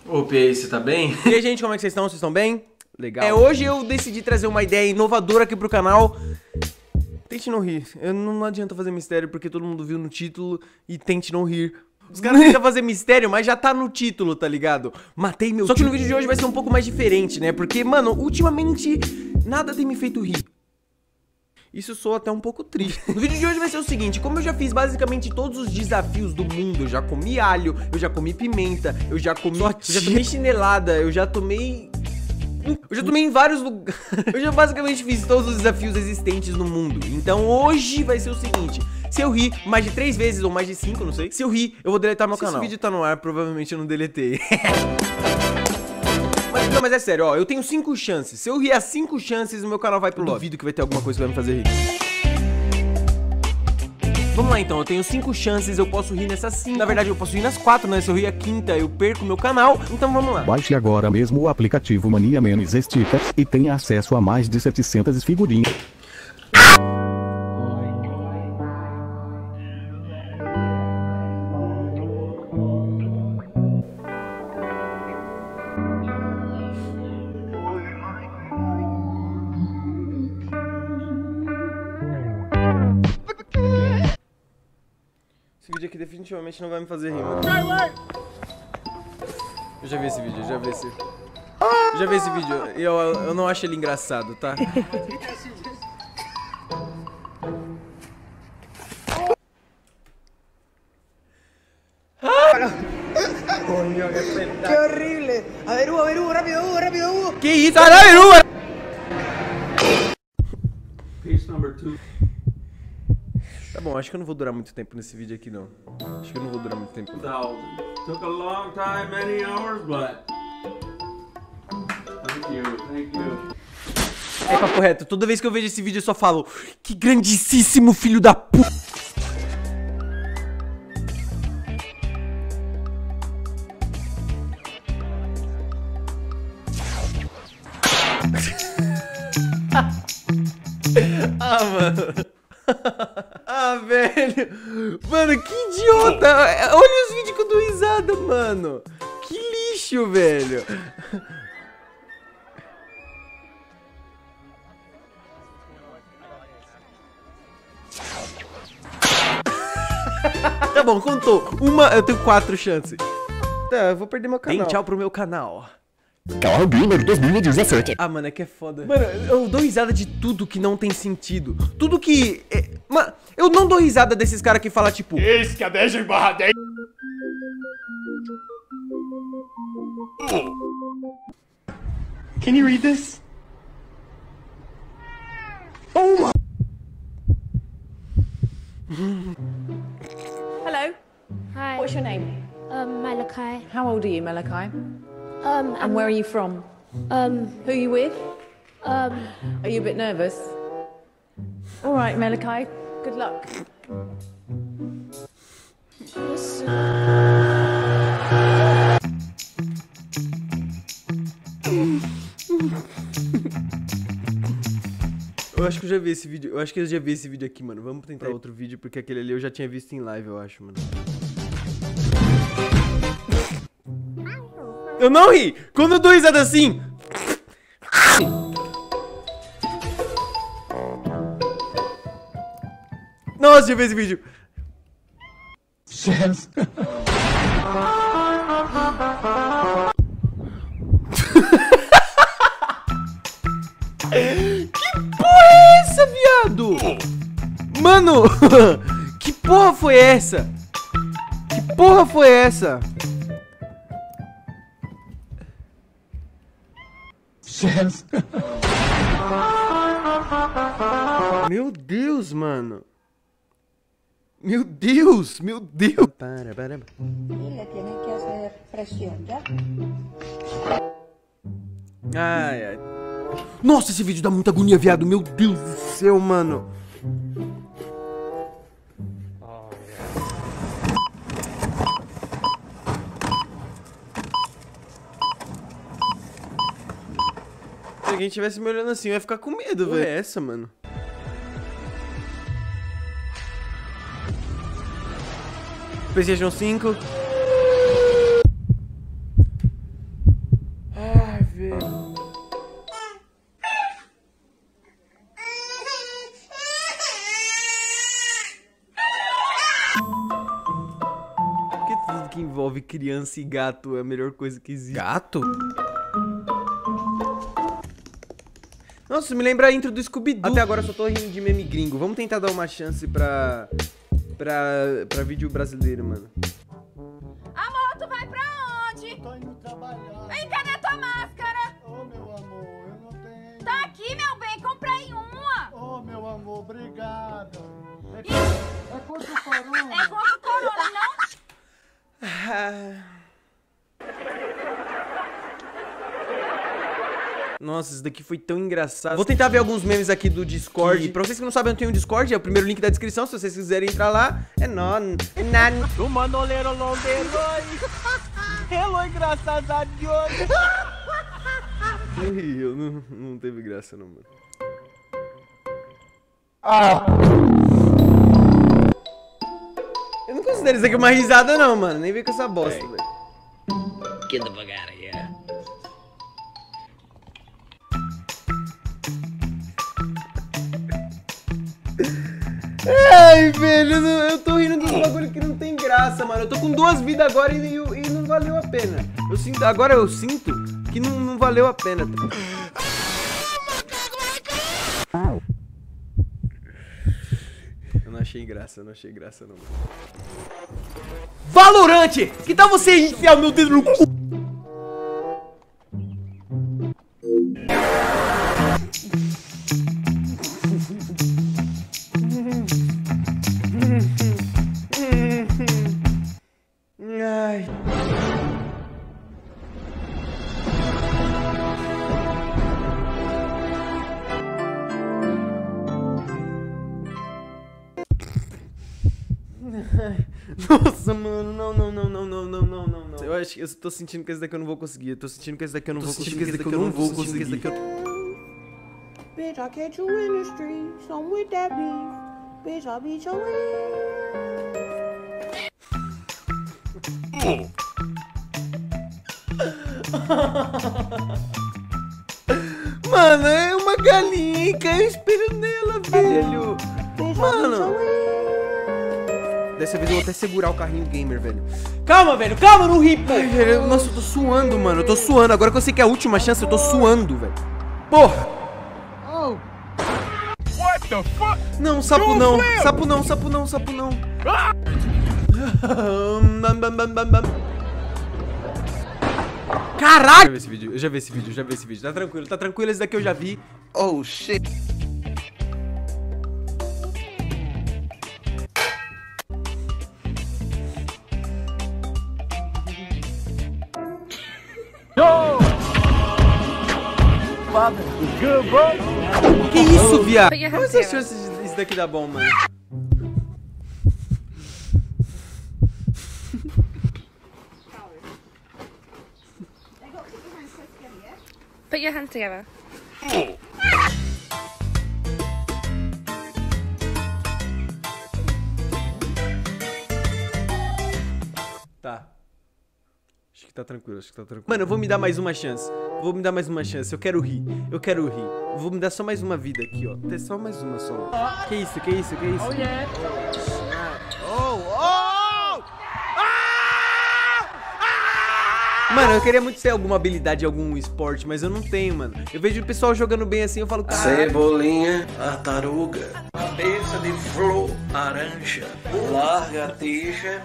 Opa, e aí, você tá bem? E aí, gente, como é que vocês estão? Vocês estão bem? Legal. Hoje eu decidi trazer uma ideia inovadora aqui pro canal. Tente não rir. Não adianta fazer mistério porque todo mundo viu no título e tente não rir. Os caras tentam fazer mistério, mas já tá no título, tá ligado? Matei meu tio. Só que no vídeo de hoje vai ser um pouco mais diferente, né? Porque, mano, ultimamente nada tem me feito rir. Isso soa até um pouco triste. No vídeo de hoje vai ser o seguinte: como eu já fiz basicamente todos os desafios do mundo, eu já comi alho, eu já comi pimenta, eu já tomei chinelada, eu já tomei em vários lugares. Eu já basicamente fiz todos os desafios existentes no mundo. Então hoje vai ser o seguinte: se eu rir mais de 3 vezes ou mais de 5, não sei, se eu rir, eu vou deletar meu canal. Se esse vídeo tá no ar, provavelmente eu não deletei. Mas é sério, ó, eu tenho 5 chances. Se eu rir as 5 chances, o meu canal vai pro lobby. Duvido que vai ter alguma coisa que vai me fazer rir. Vamos lá então, eu tenho 5 chances, eu posso rir nessas 5. Na verdade, eu posso rir nas 4, né? Se eu rir a quinta, eu perco meu canal. Então vamos lá. Baixe agora mesmo o aplicativo Mania Memes Stickers e tenha acesso a mais de 700 figurinhas. Esse vídeo aqui definitivamente não vai me fazer rir, mano. Eu já vi esse vídeo, já vi esse vídeo e eu não acho ele engraçado, tá? ¡Qué horrible! A ver, Hugo, rápido, Hugo. Que isso? Caralho! Piece number 2. Tá bom, acho que eu não vou durar muito tempo nesse vídeo aqui, não. Acho que eu não vou durar muito tempo. Took a long time, many hours, but thank you. É papo reto, toda vez que eu vejo esse vídeo eu só falo: que grandíssimo filho da p... Ah, mano. Ah, velho. Mano, que idiota. Olha os vídeos que eu dou risada, mano. Que lixo, velho. Tá bom, contou. Eu tenho 4 chances. Tá, eu vou perder meu canal. Tem tchau pro meu canal. Canal Gamer 2017. Ah, mano, é que é foda. Mano, eu dou risada de tudo que não tem sentido. Tudo que... Mano, eu não dou risada desses caras que falam tipo... Eis que a 10/10. Can you read this? Oh my... Hello, Hi, what's your name? Malachi. How old are you, Malachi? And where are you from? Who are you with? Are you a bit nervous? All right, Malachi, good luck. Eu acho que eu já vi esse vídeo. Eu acho que eu já vi esse vídeo aqui, mano. Vamos tentar outro vídeo, porque aquele ali eu já tinha visto em live, eu acho, mano. Eu não ri! Quando eu dou risada assim... Nossa, já vi esse vídeo. Que porra é essa, viado? Mano, que porra foi essa? Que porra foi essa? Meu Deus, mano. Meu Deus, meu Deus. Y le tienes que hacer presión, ¿ya? Ai, ai. Nossa, esse vídeo dá muita agonia, viado. Meu Deus do céu, mano. Se alguém tivesse me olhando assim, eu ia ficar com medo, velho. É essa, mano. PlayStation 5. Por que tudo que envolve criança e gato é a melhor coisa que existe? Gato? Nossa, me lembra a intro do Scooby-Doo. Até agora eu só tô rindo de meme gringo. Vamos tentar dar uma chance pra vídeo brasileiro, mano. Amor, tu vai pra onde? Tô indo trabalhar. Vem, cadê tua máscara? Ô, meu amor, eu não tenho. Tá aqui, meu bem, comprei uma. Ô, meu amor, obrigado. É contra o É corona. contra o corona, não? Nossa, isso daqui foi tão engraçado. Vou tentar ver alguns memes aqui do Discord. E pra vocês que não sabem, eu tenho um Discord, é o primeiro link da descrição. Se vocês quiserem entrar lá, é non. O manoleiro londeroi. Hello, graças a Deus. Eu não teve graça, não, mano. Eu não considero isso aqui uma risada, não, mano. Nem vem com essa bosta, velho. Get the fuck out of here. Ai, velho, eu tô rindo dos bagulho que não tem graça, mano. Eu tô com 2 vidas agora e não valeu a pena. Agora eu sinto que não valeu a pena. Eu não achei graça, não. Valorante! Que tal você enfiar o meu dedo no cu? Ai. Nossa, mano, não. Eu acho que eu tô sentindo que esse daqui eu não vou conseguir. Bitch, I catch you in the street, some with that beef. Bitch, I'll beat your Mano, é uma galinha, caiu espelho nela, velho. Mano. Dessa vez eu vou até segurar o carrinho gamer, velho. Calma, velho, calma, não ri, pô. Ai, velho, nossa, eu tô suando, mano. Eu tô suando. Agora que eu sei que é a última chance, eu tô suando, velho. Porra. What the fuck? Não, sapo não. Sapo não. Caralho! Eu já vi esse vídeo. Tá tranquilo, esse daqui eu já vi. Oh, shit. Good, bro. Que isso, viado? Quais as chances disso daqui dar bom, mano? Put your hands together. Tá. Acho que tá tranquilo. Mano, eu vou me dar mais uma chance. Eu quero rir. Vou me dar só mais uma vida aqui, ó. Tem só mais uma só. Que isso? Oh, yeah. Mano, eu queria muito ter alguma habilidade em algum esporte, mas eu não tenho, mano. Eu vejo o pessoal jogando bem assim, eu falo, cara. Cebolinha, tartaruga, cabeça de flor, laranja, lagartixa.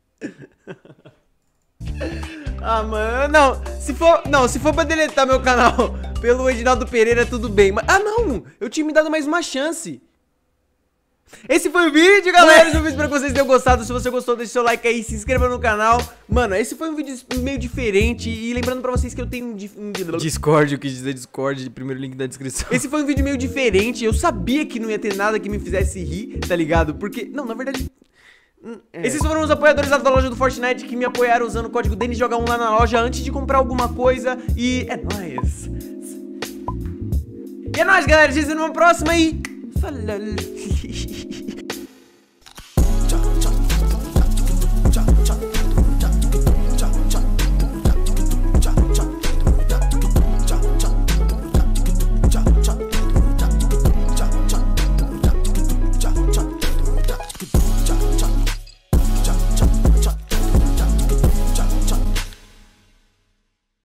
Ah, mano, se for pra deletar meu canal pelo Edinaldo Pereira, tudo bem. Mas, não, eu tinha me dado mais uma chance. Esse foi o vídeo, galera. Espero que vocês tenham gostado. Se você gostou, deixa seu like aí, se inscreva no canal. Mano, esse foi um vídeo meio diferente. E lembrando pra vocês que eu tenho um Discord, eu quis dizer Discord, primeiro link da descrição. Esse foi um vídeo meio diferente. Eu sabia que não ia ter nada que me fizesse rir, tá ligado? Porque, não, na verdade... Esses foram os apoiadores da loja do Fortnite que me apoiaram usando o código DENISJoga1 lá na loja antes de comprar alguma coisa. E é nóis. E é nóis, galera. A gente se vê numa próxima e... Falou.